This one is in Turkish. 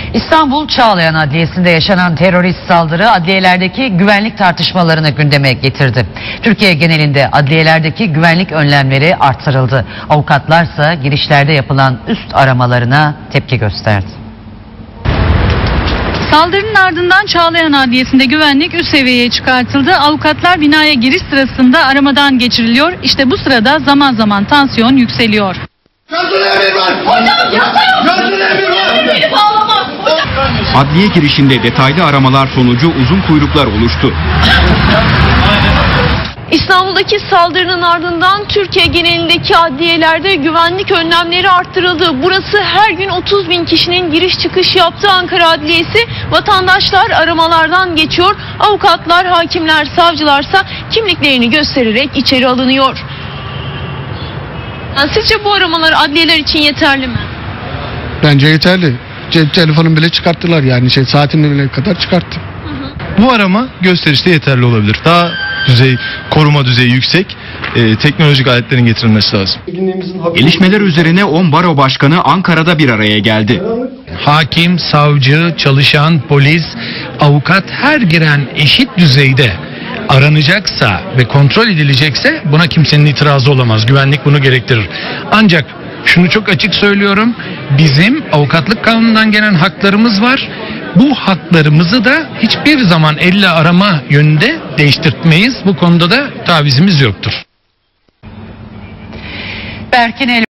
İstanbul Çağlayan Adliyesi'nde yaşanan terörist saldırı adliyelerdeki güvenlik tartışmalarını gündeme getirdi. Türkiye genelinde adliyelerdeki güvenlik önlemleri artırıldı. Avukatlarsa girişlerde yapılan üst aramalarına tepki gösterdi. Saldırının ardından Çağlayan Adliyesi'nde güvenlik üst seviyeye çıkartıldı. Avukatlar binaya giriş sırasında aramadan geçiriliyor. İşte bu sırada zaman zaman tansiyon yükseliyor. Gözün emir var! Hocam yasa yok! Gözün emir var! Beni bağlamaz! Adliye girişinde detaylı aramalar sonucu uzun kuyruklar oluştu. İstanbul'daki saldırının ardından Türkiye genelindeki adliyelerde güvenlik önlemleri arttırıldı. Burası her gün 30.000 kişinin giriş çıkış yaptığı Ankara Adliyesi. Vatandaşlar aramalardan geçiyor. Avukatlar, hakimler, savcılarsa kimliklerini göstererek içeri alınıyor. Sizce bu aramalar adliyeler için yeterli mi? Bence yeterli. Cep telefonunu bile çıkarttılar, yani saatini bile kadar çıkarttı. Bu arama gösterişte yeterli olabilir. Daha koruma düzeyi yüksek teknolojik aletlerin getirilmesi lazım. Gelişmeler üzerine 10 baro başkanı Ankara'da bir araya geldi. Hakim, savcı, çalışan, polis, avukat her giren eşit düzeyde aranacaksa ve kontrol edilecekse buna kimsenin itirazı olamaz. Güvenlik bunu gerektirir. Ancak şunu çok açık söylüyorum. Bizim avukatlık kanunundan gelen haklarımız var. Bu haklarımızı da hiçbir zaman elle arama yönünde değiştirtmeyiz. Bu konuda da tavizimiz yoktur. Berkin